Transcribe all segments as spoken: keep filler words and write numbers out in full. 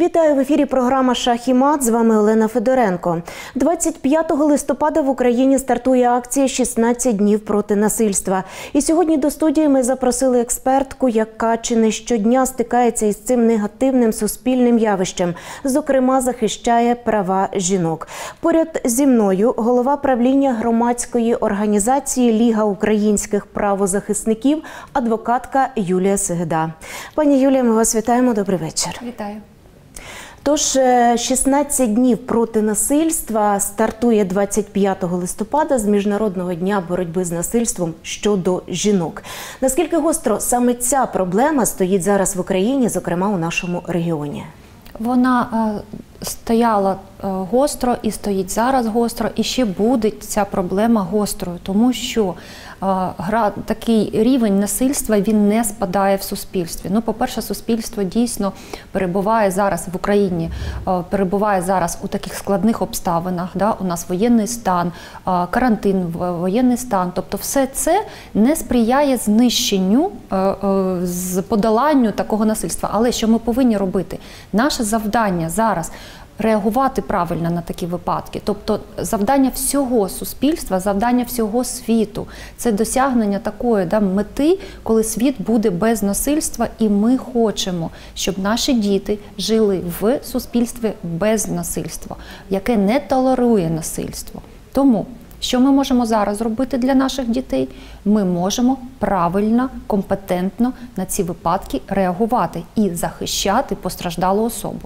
Вітаю в ефірі програма «Шах і мат». З вами Олена Федоренко. двадцять п'ятого листопада в Україні стартує акція «шістнадцять днів проти насильства». І сьогодні до студії ми запросили експертку, яка чи не щодня стикається із цим негативним суспільним явищем. Зокрема, захищає права жінок. Поряд зі мною голова правління громадської організації «Ліга українських правозахисників», адвокатка Юлія Сегеда. Пані Юлія, ми вас вітаємо. Добрий вечір. Вітаю. Тож, шістнадцять днів проти насильства стартує двадцять п'ятого листопада з Міжнародного дня боротьби з насильством щодо жінок. Наскільки гостро саме ця проблема стоїть зараз в Україні, зокрема у нашому регіоні? Вона е, стояла е, гостро і стоїть зараз гостро, і ще буде ця проблема гострою, тому що е, гра, такий рівень насильства, він не спадає в суспільстві. Ну, по-перше, суспільство дійсно перебуває зараз в Україні, е, перебуває зараз у таких складних обставинах, да? У нас воєнний стан, е, карантин, воєнний стан, тобто все це не сприяє знищенню, е, е, з подоланню такого насильства. Але що ми повинні робити? Наше завдання зараз реагувати правильно на такі випадки. Тобто завдання всього суспільства, завдання всього світу – це досягнення такої да, мети, коли світ буде без насильства, і ми хочемо, щоб наші діти жили в суспільстві без насильства, яке не толерує насильство. Тому що ми можемо зараз зробити для наших дітей? Ми можемо правильно, компетентно на ці випадки реагувати і захищати постраждалу особу.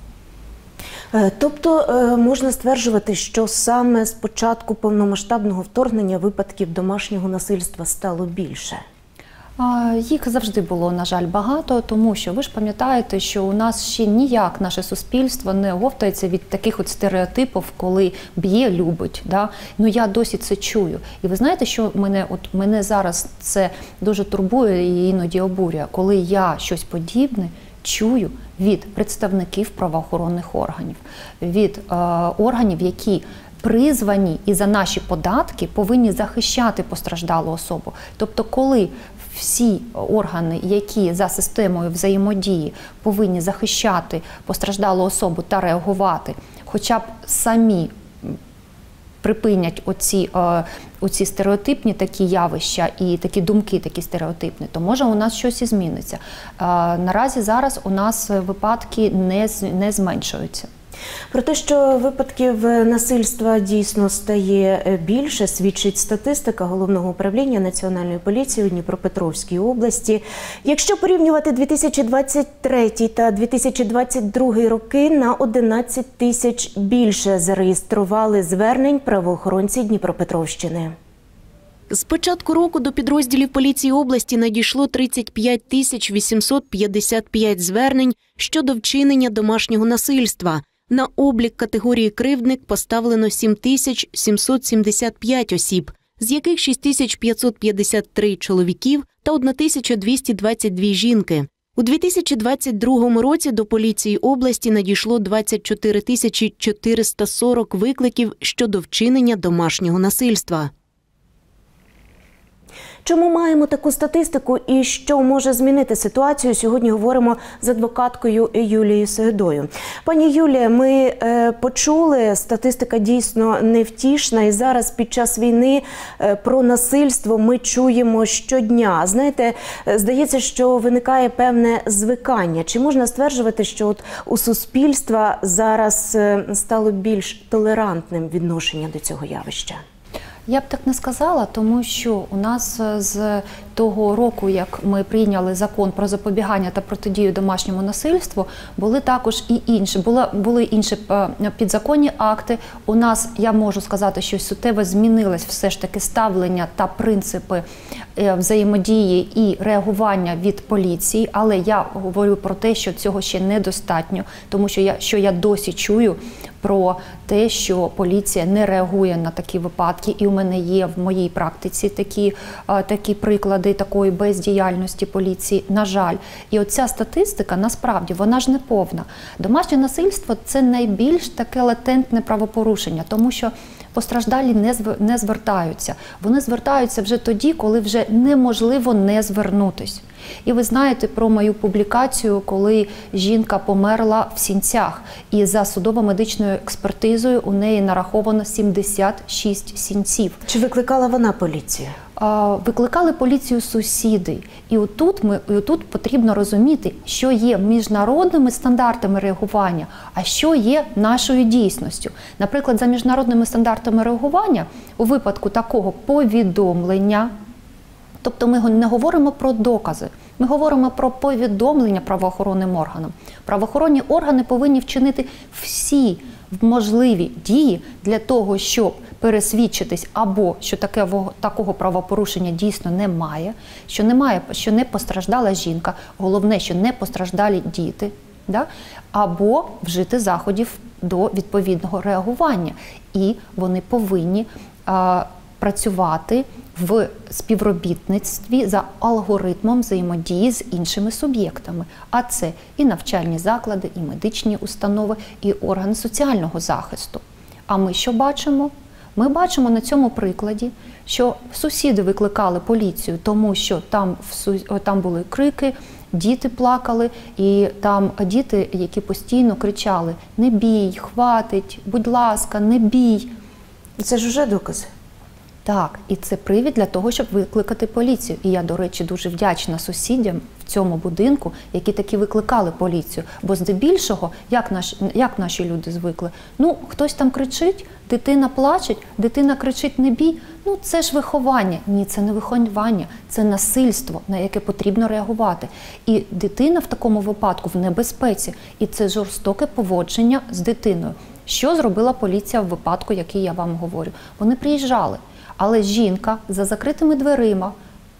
Тобто можна стверджувати, що саме з початку повномасштабного вторгнення випадків домашнього насильства стало більше? Їх завжди було, на жаль, багато, тому що ви ж пам'ятаєте, що у нас ще ніяк наше суспільство не оговтається від таких от стереотипів, коли б'є, любить. Да? Ну я досі це чую. І ви знаєте, що мене, от, мене зараз це дуже турбує і іноді обурює, коли я щось подібне чую від представників правоохоронних органів, від е, органів, які призвані і за наші податки повинні захищати постраждалу особу. Тобто, коли всі органи, які за системою взаємодії повинні захищати постраждалу особу та реагувати, хоча б самі припинять оці, е, оці стереотипні такі явища і такі думки, такі стереотипні, то може у нас щось і зміниться. Е, наразі зараз у нас випадки не, не зменшуються. Про те, що випадків насильства дійсно стає більше, свідчить статистика Головного управління Національної поліції у Дніпропетровській області. Якщо порівнювати дві тисячі двадцять третій та дві тисячі двадцять другий роки, на одинадцять тисяч більше зареєстрували звернень правоохоронці Дніпропетровщини. З початку року до підрозділів поліції області надійшло тридцять п'ять тисяч вісімсот п'ятдесят п'ять звернень щодо вчинення домашнього насильства. На облік категорії кривдник поставлено сім тисяч сімсот сімдесят п'ять осіб, з яких шість тисяч п'ятсот п'ятдесят три чоловіків та тисяча двісті двадцять дві жінки. У дві тисячі двадцять другому році до поліції області надійшло двадцять чотири тисячі чотириста сорок викликів щодо вчинення домашнього насильства. Чому маємо таку статистику і що може змінити ситуацію? Сьогодні говоримо з адвокаткою Юлією Сегедою. Пані Юлія, ми е, почули, статистика дійсно невтішна, і зараз під час війни е, про насильство ми чуємо щодня. Знаєте, здається, що виникає певне звикання. Чи можна стверджувати, що от у суспільства зараз е, стало більш толерантним відношення до цього явища? Я б так не сказала, тому що у нас з того року, як ми прийняли закон про запобігання та протидію домашньому насильству, були також і інші, були, були інші підзаконні акти. У нас, я можу сказати, що суттєво змінилось все ж таки ставлення та принципи взаємодії і реагування від поліції, але я говорю про те, що цього ще недостатньо, тому що я, що я досі чую про те, що поліція не реагує на такі випадки, і у мене є в моїй практиці такі, такі приклади такої бездіяльності поліції, на жаль. І оця статистика, насправді, вона ж не повна. Домашнє насильство – це найбільш таке латентне правопорушення, тому що постраждалі не звертаються. Вони звертаються вже тоді, коли вже неможливо не звернутись. І ви знаєте про мою публікацію, коли жінка померла в сінцях, і за судово-медичною експертизою у неї нараховано сімдесят шість сінців. Чи викликала вона поліцію? Викликали поліцію сусіди. І отут, ми, і отут потрібно розуміти, що є міжнародними стандартами реагування, а що є нашою дійсністю. Наприклад, за міжнародними стандартами реагування у випадку такого повідомлення, тобто ми не говоримо про докази, ми говоримо про повідомлення правоохоронним органам. Правоохоронні органи повинні вчинити всі можливі дії для того, щоб пересвідчитись або що таке, такого правопорушення дійсно немає, що немає, що не постраждала жінка, головне, що не постраждалі діти, да? Або вжити заходів до відповідного реагування. І вони повинні а, працювати в співробітництві за алгоритмом взаємодії з іншими суб'єктами. А це і навчальні заклади, і медичні установи, і органи соціального захисту. А ми що бачимо? Ми бачимо на цьому прикладі, що сусіди викликали поліцію, тому що там, там були крики, діти плакали, і там діти, які постійно кричали: «Не бій, хватить, будь ласка, не бій». Це ж уже докази. Так, і це привід для того, щоб викликати поліцію. І я, до речі, дуже вдячна сусідям в цьому будинку, які таки викликали поліцію. Бо здебільшого, як, наш, як наші люди звикли, ну, хтось там кричить, дитина плаче, дитина кричить «не бій», ну, це ж виховання. Ні, це не виховання, це насильство, на яке потрібно реагувати. І дитина в такому випадку в небезпеці, і це жорстоке поводження з дитиною. Що зробила поліція в випадку, який я вам говорю? Вони приїжджали. Але жінка за закритими дверима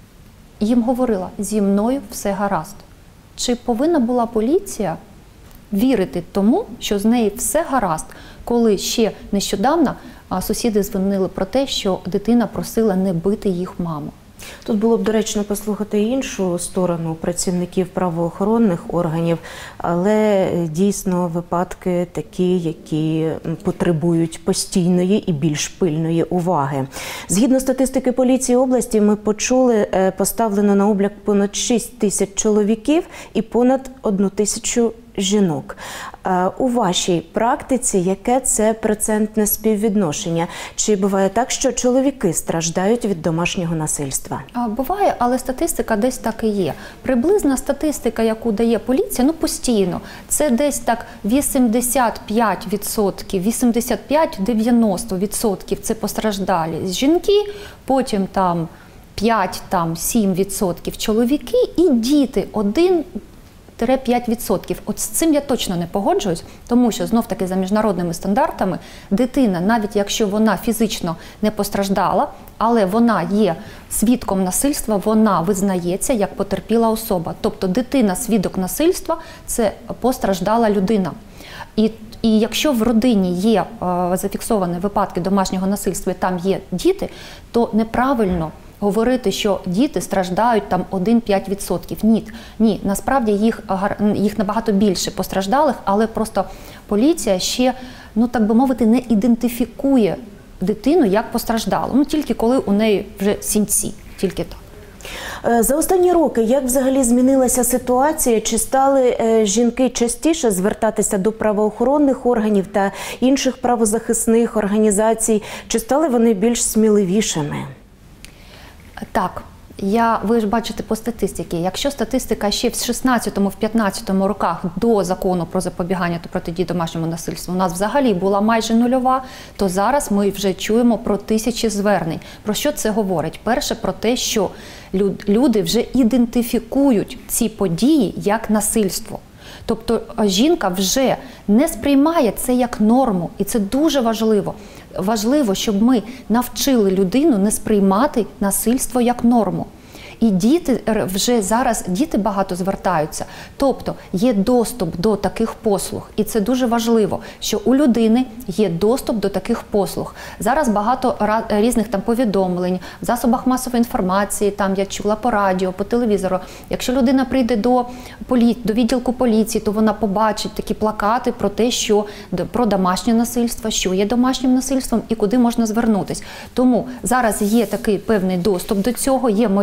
їм говорила: «Зі мною все гаразд». Чи повинна була поліція вірити тому, що з нею все гаразд, коли ще нещодавно сусіди дзвонили про те, що дитина просила не бити їх маму? Тут було б доречно послухати іншу сторону працівників правоохоронних органів, але дійсно випадки такі, які потребують постійної і більш пильної уваги. Згідно статистики поліції області, ми почули, поставлено на облік понад шість тисяч чоловіків і понад одну тисячу жінок. У вашій практиці яке це процентне співвідношення? Чи буває так, що чоловіки страждають від домашнього насильства? Буває, але статистика десь так і є. Приблизна статистика, яку дає поліція, ну постійно, це десь так вісімдесят п'ять відсотків, вісімдесят п'ять - дев'яносто відсотків це постраждалі жінки, потім там п'ять-сім відсотків чоловіки і діти один - п'ять відсотків. От з цим я точно не погоджуюсь, тому що, знов-таки, за міжнародними стандартами, дитина, навіть якщо вона фізично не постраждала, але вона є свідком насильства, вона визнається як потерпіла особа. Тобто дитина – свідок насильства – це постраждала людина. І, і якщо в родині є е, зафіксовані випадки домашнього насильства, і там є діти, то неправильно говорити, що діти страждають там один-п'ять відсотків. Ні, ні, насправді їх, їх набагато більше постраждалих, але просто поліція ще, ну так би мовити, не ідентифікує дитину як постраждалу. Ну тільки коли у неї вже сінці, тільки так. За останні роки як взагалі змінилася ситуація? Чи стали жінки частіше звертатися до правоохоронних органів та інших правозахисних організацій? Чи стали вони більш сміливішими? Так, я, ви ж бачите по статистиці, якщо статистика ще в шістнадцятому - п'ятнадцятому роках до закону про запобігання та протидії домашньому насильству у нас взагалі була майже нульова, то зараз ми вже чуємо про тисячі звернень. Про що це говорить? Перше, про те, що люди вже ідентифікують ці події як насильство. Тобто жінка вже не сприймає це як норму, і це дуже важливо. Важливо, щоб ми навчили людину не сприймати насильство як норму. І діти вже зараз, діти багато звертаються, тобто є доступ до таких послуг. І це дуже важливо, що у людини є доступ до таких послуг. Зараз багато різних там повідомлень, в засобах масової інформації, там я чула по радіо, по телевізору. Якщо людина прийде до, полі... до відділку поліції, то вона побачить такі плакати про те, що про домашнє насильство, що є домашнім насильством і куди можна звернутися. Тому зараз є такий певний доступ до цього, є мобільний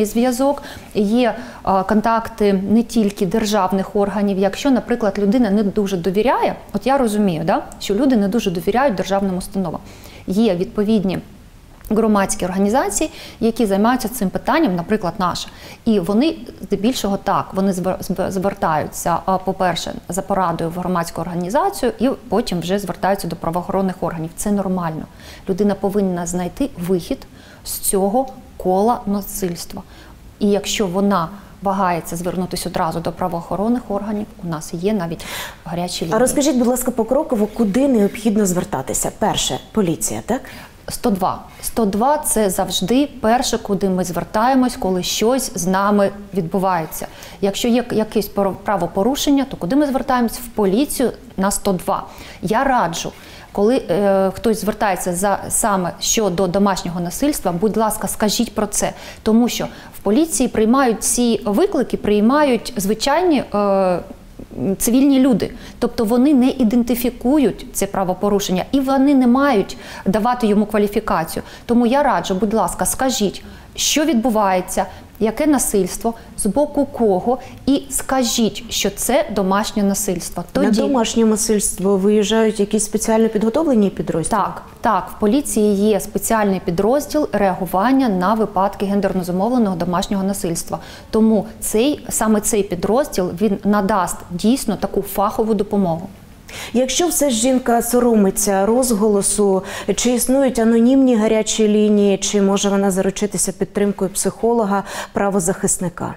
зв'язок, є е, контакти не тільки державних органів. Якщо, наприклад, людина не дуже довіряє, от я розумію, да, що люди не дуже довіряють державним установам. Є відповідні громадські організації, які займаються цим питанням, наприклад, наша. І вони, здебільшого, так, вони звертаються, по-перше, за порадою в громадську організацію, і потім вже звертаються до правоохоронних органів. Це нормально. Людина повинна знайти вихід з цього кола насильства. І якщо вона вагається звернутися одразу до правоохоронних органів, у нас є навіть гарячі лінії. А розкажіть, будь ласка, покроково, куди необхідно звертатися? Перше, поліція, так? сто два. сто два – це завжди перше, куди ми звертаємось, коли щось з нами відбувається. Якщо є якесь правопорушення, то куди ми звертаємось? В поліцію на сто два. Я раджу, коли е, хтось звертається за, саме щодо домашнього насильства, будь ласка, скажіть про це. Тому що в поліції приймають ці виклики, приймають звичайні е, цивільні люди. Тобто вони не ідентифікують це правопорушення і вони не мають давати йому кваліфікацію. Тому я раджу, будь ласка, скажіть, що відбувається, яке насильство, з боку кого, і скажіть, що це домашнє насильство. Тоді... На домашнє насильство виїжджають якісь спеціально підготовлені підрозділи? Так, так, в поліції є спеціальний підрозділ реагування на випадки гендерно зумовленого домашнього насильства. Тому цей, саме цей підрозділ, він надасть дійсно таку фахову допомогу. Якщо все ж жінка соромиться розголосу, чи існують анонімні гарячі лінії, чи може вона заручитися підтримкою психолога, правозахисника?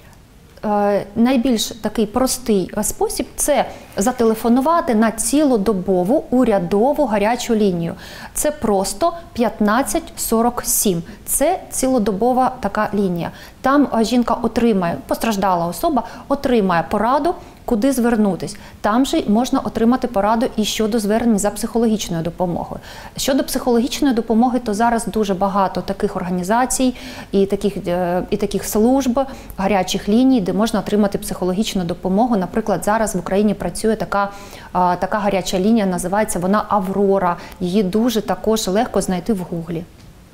Е, найбільш такий простий спосіб – це зателефонувати на цілодобову урядову гарячу лінію. Це просто п'ятнадцять сорок сім. Це цілодобова така лінія. Там жінка отримає, постраждала особа, отримає пораду, куди звернутись. Там же можна отримати пораду і щодо звернень за психологічною допомогою. Щодо психологічної допомоги, то зараз дуже багато таких організацій і таких, і таких служб, гарячих ліній, де можна отримати психологічну допомогу. Наприклад, зараз в Україні працює така, така гаряча лінія, називається вона «Аврора». Її дуже також легко знайти в Гуглі.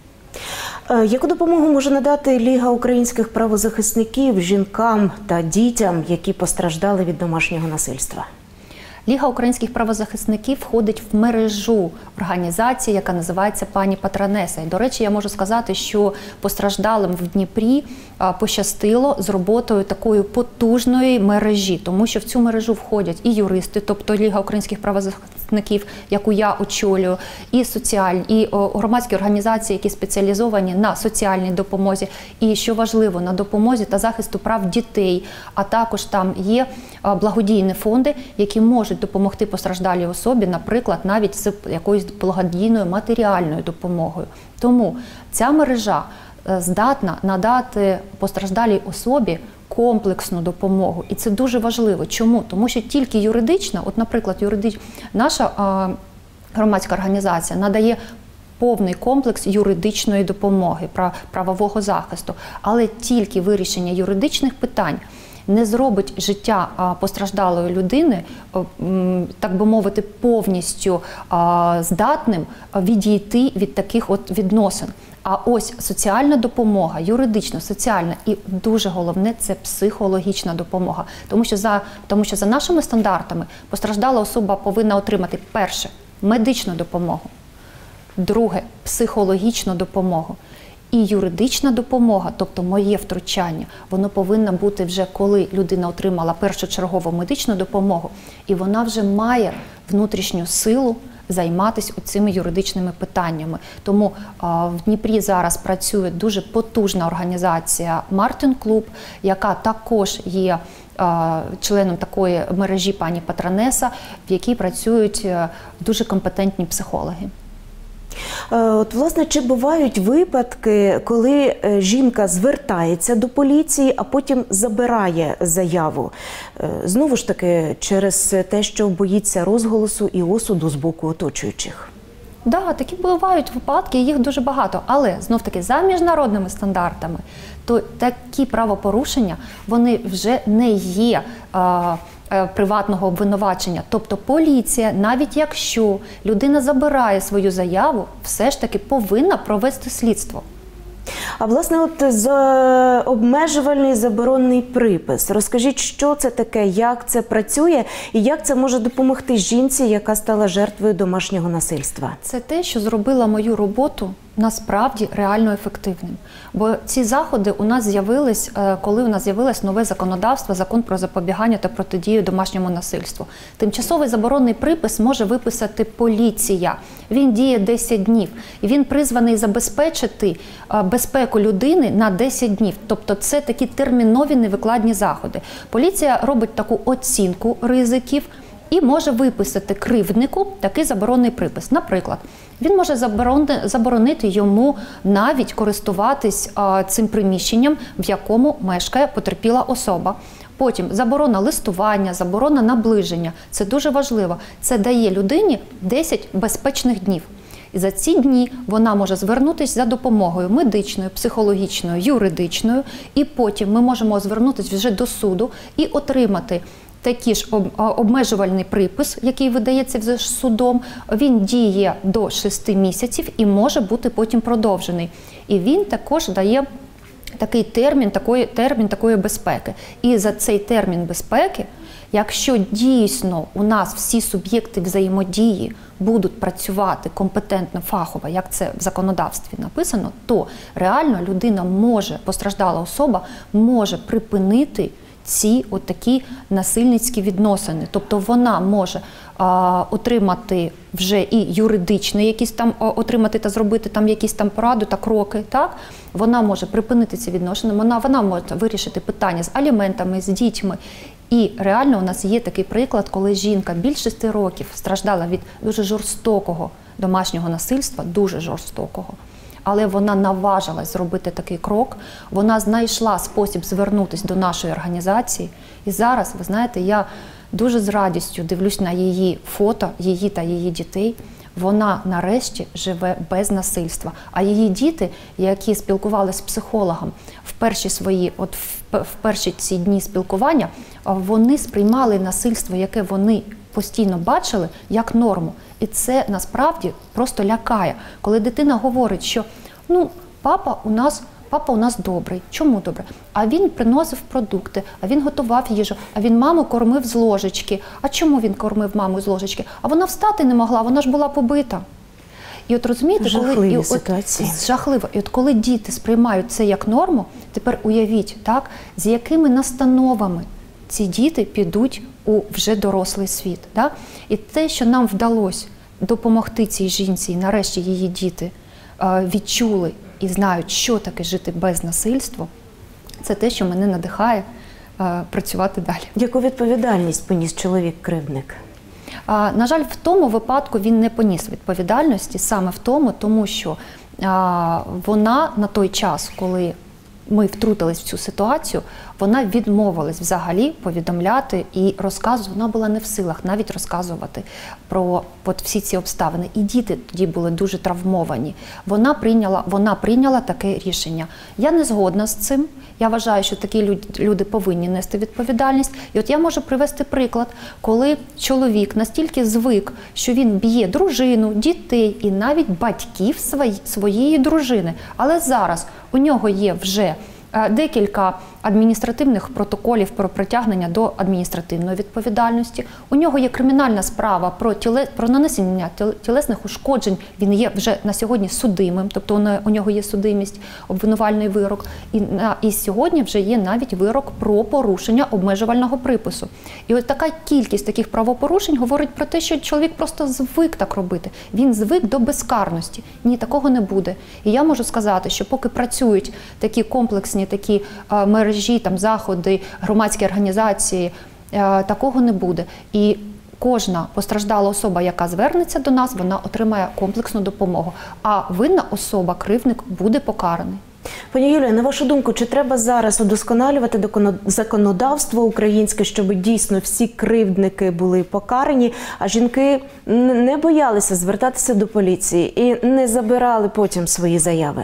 Яку допомогу може надати Ліга українських правозахисників жінкам та дітям, які постраждали від домашнього насильства? Ліга українських правозахисників входить в мережу організації, яка називається «Пані Патронеса». І, до речі, я можу сказати, що постраждалим в Дніпрі пощастило з роботою такої потужної мережі, тому що в цю мережу входять і юристи, тобто Ліга українських правозахисників, яку я очолюю, і соціальні, і громадські організації, які спеціалізовані на соціальній допомозі, і, що важливо, на допомозі та захисту прав дітей, а також там є благодійні фонди, які можуть допомогти постраждалій особі, наприклад, навіть з якоюсь благодійною матеріальною допомогою. Тому ця мережа здатна надати постраждалій особі комплексну допомогу. І це дуже важливо. Чому? Тому що тільки юридична, от, наприклад, юридич... наша а, громадська організація надає повний комплекс юридичної допомоги, правового захисту, але тільки вирішення юридичних питань не зробить життя постраждалої людини, так би мовити, повністю здатним відійти від таких от відносин. А ось соціальна допомога, юридична, соціальна і дуже головне – це психологічна допомога. Тому що за, тому що за нашими стандартами постраждала особа повинна отримати перше – медичну допомогу, друге – психологічну допомогу. І юридична допомога, тобто моє втручання, воно повинно бути вже, коли людина отримала першочергову медичну допомогу, і вона вже має внутрішню силу займатися цими юридичними питаннями. Тому а, в Дніпрі зараз працює дуже потужна організація «Мартін Клуб», яка також є а, членом такої мережі «Пані Патронеса», в якій працюють а, дуже компетентні психологи. От, власне, чи бувають випадки, коли жінка звертається до поліції, а потім забирає заяву? Знову ж таки, через те, що боїться розголосу і осуду з боку оточуючих. Так, да, такі бувають випадки, їх дуже багато. Але, знов-таки, за міжнародними стандартами, то такі правопорушення, вони вже не є а, приватного обвинувачення. Тобто поліція, навіть якщо людина забирає свою заяву, все ж таки повинна провести слідство. А власне, от за обмежувальний заборонний припис. Розкажіть, що це таке, як це працює і як це може допомогти жінці, яка стала жертвою домашнього насильства? Це те, що зробило мою роботу насправді реально ефективним. Бо ці заходи у нас з'явились, коли у нас з'явилось нове законодавство, закон про запобігання та протидію домашньому насильству. Тимчасовий заборонний припис може виписати поліція. Він діє десять днів. І він призваний забезпечити безпеку людини на десять днів. Тобто це такі термінові невикладні заходи. Поліція робить таку оцінку ризиків і може виписати кривднику такий заборонний припис. Наприклад, він може заборонити, заборонити йому навіть користуватись а, цим приміщенням, в якому мешкає потерпіла особа. Потім заборона листування, заборона наближення. Це дуже важливо. Це дає людині десять безпечних днів. І за ці дні вона може звернутися за допомогою медичною, психологічною, юридичною. І потім ми можемо звернутися вже до суду і отримати такий ж обмежувальний припис, який видається вже судом. Він діє до шести місяців і може бути потім продовжений. І він також дає такий термін такої, термін такої безпеки. І за цей термін безпеки, якщо дійсно у нас всі суб'єкти взаємодії будуть працювати компетентно, фахово, як це в законодавстві написано, то реально людина може, постраждала особа, може припинити ці от такі насильницькі відносини. Тобто вона може а, отримати вже і юридичний якісь там, а, отримати та зробити там якісь там поради та кроки, так? Вона може припинити ці відносини, вона, вона може вирішити питання з аліментами, з дітьми. І реально у нас є такий приклад, коли жінка більше шести років страждала від дуже жорстокого домашнього насильства, дуже жорстокого. Але вона наважилась зробити такий крок, вона знайшла спосіб звернутися до нашої організації. І зараз, ви знаєте, я дуже з радістю дивлюсь на її фото, її та її дітей. Вона нарешті живе без насильства. А її діти, які спілкувалися з психологом в перші свої, от в перші ці дні спілкування, вони сприймали насильство, яке вони постійно бачили, як норму. І це насправді просто лякає. Коли дитина говорить, що ну, папа у нас, папа у нас добрий. Чому добрий? А він приносив продукти, а він готував їжу, а він маму кормив з ложечки. А чому він кормив маму з ложечки? А вона встати не могла, вона ж була побита. І от розумієте, жахливі коли, ситуації. От, жахливо. І от коли діти сприймають це як норму, тепер уявіть, так, з якими настановами ці діти підуть у вже дорослий світ. Так? І те, що нам вдалося допомогти цій жінці, і нарешті її діти е, відчули і знають, що таке жити без насильства, це те, що мене надихає е, працювати далі. Яку відповідальність поніс чоловік-кривдник? А, на жаль, в тому випадку він не поніс відповідальності, саме в тому, тому що а, вона на той час, коли ми втрутились в цю ситуацію, вона відмовилась взагалі повідомляти і розказувати. Вона була не в силах навіть розказувати про от всі ці обставини. І діти тоді були дуже травмовані. Вона прийняла, вона прийняла таке рішення. Я не згодна з цим. Я вважаю, що такі люди повинні нести відповідальність. І от я можу привести приклад, коли чоловік настільки звик, що він б'є дружину, дітей і навіть батьків своєї дружини. Але зараз у нього є вже декілька адміністративних протоколів про притягнення до адміністративної відповідальності. У нього є кримінальна справа про, тіле, про нанесення тілесних ушкоджень. Він є вже на сьогодні судимим, тобто у нього є судимість, обвинувальний вирок. І, на, і сьогодні вже є навіть вирок про порушення обмежувального припису. І от така кількість таких правопорушень говорить про те, що чоловік просто звик так робити. Він звик до безкарності. Ні, такого не буде. І я можу сказати, що поки працюють такі комплексні такі а, мережі, там, заходи, громадські організації, а, такого не буде. І кожна постраждала особа, яка звернеться до нас, вона отримає комплексну допомогу. А винна особа, кривдник, буде покараний. Пані Юлія, на вашу думку, чи треба зараз удосконалювати законодавство українське, щоб дійсно всі кривдники були покарані, а жінки не боялися звертатися до поліції і не забирали потім свої заяви?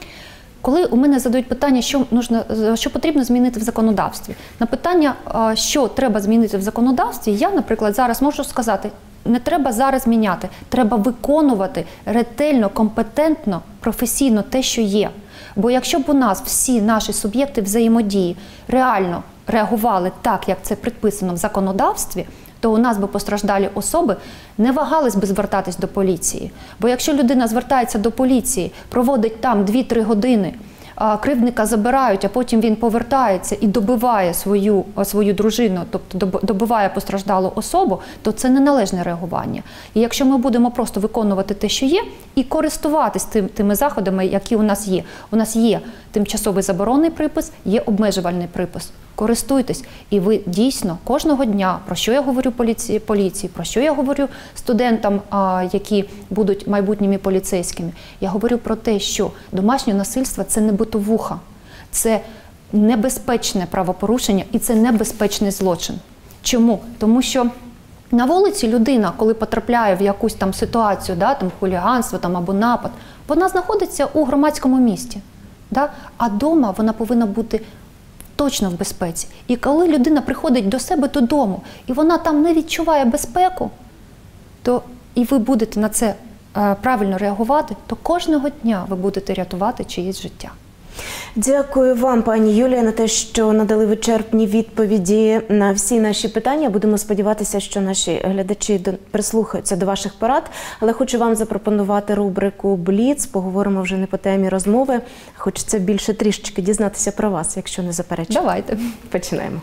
Коли у мене задають питання, що, нужно, що потрібно змінити в законодавстві, на питання, що треба змінити в законодавстві, я, наприклад, зараз можу сказати, не треба зараз міняти, треба виконувати ретельно, компетентно, професійно те, що є. Бо якщо б у нас всі наші суб'єкти взаємодії реально реагували так, як це предписано в законодавстві, то у нас би постраждалі особи не вагались би звертатись до поліції. Бо якщо людина звертається до поліції, проводить там дві-три години, а кривдника забирають, а потім він повертається і добиває свою, свою дружину, тобто добиває постраждалу особу, то це неналежне реагування. І якщо ми будемо просто виконувати те, що є, і користуватись тим, тими заходами, які у нас є. У нас є тимчасовий заборонний припис, є обмежувальний припис. Користуйтесь, і ви дійсно кожного дня, про що я говорю поліції, поліції про що я говорю студентам, а, які будуть майбутніми поліцейськими, я говорю про те, що домашнє насильство – це не битовуха, це небезпечне правопорушення і це небезпечний злочин. Чому? Тому що на вулиці людина, коли потрапляє в якусь там ситуацію, да, там хуліганство там, або напад, вона знаходиться у громадському місті, да? А вдома вона повинна бути точно в безпеці. І коли людина приходить до себе додому, і вона там не відчуває безпеку, то і ви будете на це е, правильно реагувати, то кожного дня ви будете рятувати чиєсь життя. Дякую вам, пані Юлія, на те, що надали вичерпні відповіді на всі наші питання. Будемо сподіватися, що наші глядачі прислухаються до ваших порад. Але хочу вам запропонувати рубрику «Бліц». Поговоримо вже не по темі розмови. Хочеться більше трішечки дізнатися про вас, якщо не заперечуєте. Давайте. Починаємо.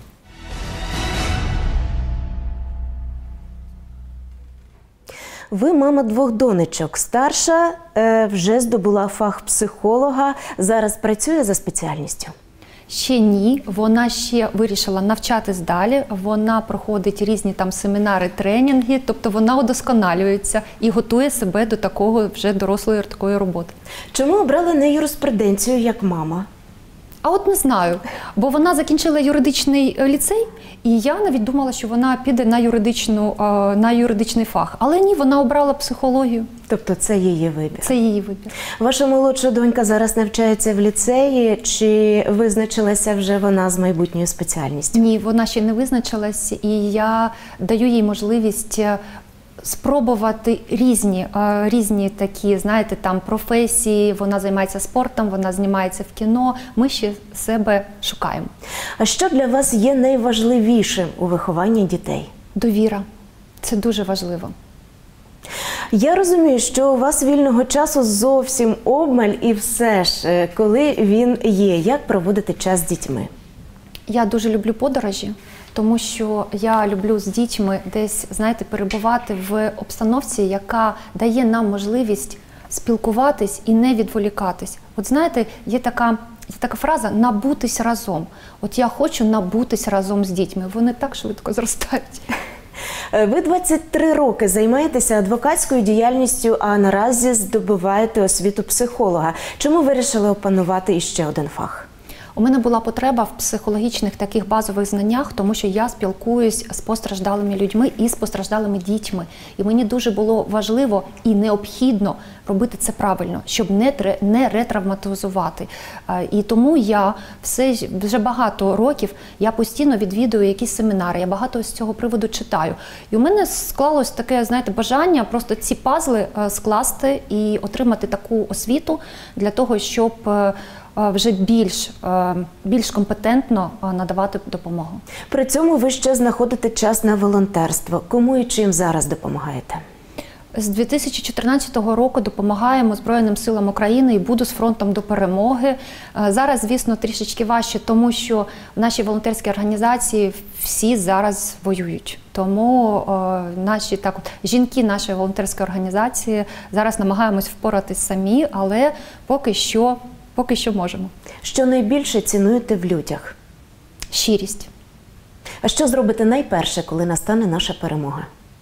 Ви мама двох донечок. Старша е, вже здобула фах психолога, зараз працює за спеціальністю. Ще ні, вона ще вирішила навчатись далі, вона проходить різні там семінари, тренінги, тобто вона удосконалюється і готує себе до такого вже дорослої такої роботи. Чому обрали не юриспруденцію як мама? А от не знаю, бо вона закінчила юридичний ліцей, і я навіть думала, що вона піде на, юридичну, на юридичний фах. Але ні, вона обрала психологію. Тобто це її вибір? Це її вибір. Ваша молодша донька зараз навчається в ліцеї, чи визначилася вже вона з майбутньою спеціальністю? Ні, вона ще не визначилась, і я даю їй можливість спробувати різні, різні такі, знаєте, там професії, вона займається спортом, вона знімається в кіно, ми ще себе шукаємо. А що для вас є найважливішим у вихованні дітей? Довіра. Це дуже важливо. Я розумію, що у вас вільного часу зовсім обмаль, і все ж, коли він є, як проводити час з дітьми? Я дуже люблю подорожі. Тому що я люблю з дітьми десь, знаєте, перебувати в обстановці, яка дає нам можливість спілкуватись і не відволікатись. От знаєте, є така, є така фраза «набутись разом». От я хочу набутись разом з дітьми. Вони так швидко зростають. Ви двадцять три роки займаєтеся адвокатською діяльністю, а наразі здобуваєте освіту психолога. Чому вирішили опанувати іще один фах? У мене була потреба в психологічних таких базових знаннях, тому що я спілкуюсь з постраждалими людьми і з постраждалими дітьми. І мені дуже було важливо і необхідно робити це правильно, щоб не, не ретравматизувати. І тому я все, вже багато років я постійно відвідую якісь семінари, я багато з цього приводу читаю. І у мене склалось таке, знаєте, бажання просто ці пазли скласти і отримати таку освіту для того, щоб вже більш, більш компетентно надавати допомогу. При цьому ви ще знаходите час на волонтерство. Кому і чим зараз допомагаєте? З дві тисячі чотирнадцятого року допомагаємо Збройним силам України і буду з фронтом до перемоги. Зараз, звісно, трішечки важче, тому що в нашій волонтерській організації всі зараз воюють. Тому о, наші так, от, жінки нашої волонтерської організації зараз намагаємось впоратись самі, але поки що Поки що можемо. Що найбільше цінуєте в людях? Щирість. А що зробите найперше, коли настане наша перемога?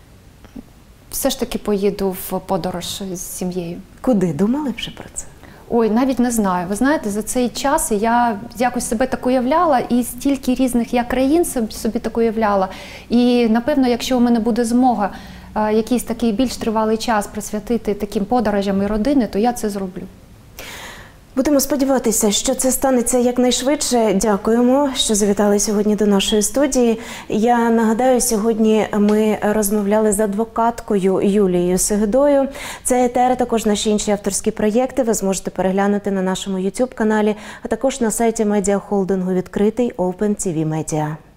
Все ж таки поїду в подорож з сім'єю. Куди? Думали вже про це? Ой, навіть не знаю. Ви знаєте, за цей час я якось себе так уявляла, і стільки різних я країн собі так уявляла. І, напевно, якщо у мене буде змога якийсь такий більш тривалий час присвятити таким подорожам і родини, то я це зроблю. Будемо сподіватися, що це станеться якнайшвидше. Дякуємо, що завітали сьогодні до нашої студії. Я нагадаю, сьогодні ми розмовляли з адвокаткою Юлією Сегедою. Це етер, а також наші інші авторські проєкти ви зможете переглянути на нашому ютуб каналі, а також на сайті медіахолдингу відкритий Open ті ві Media.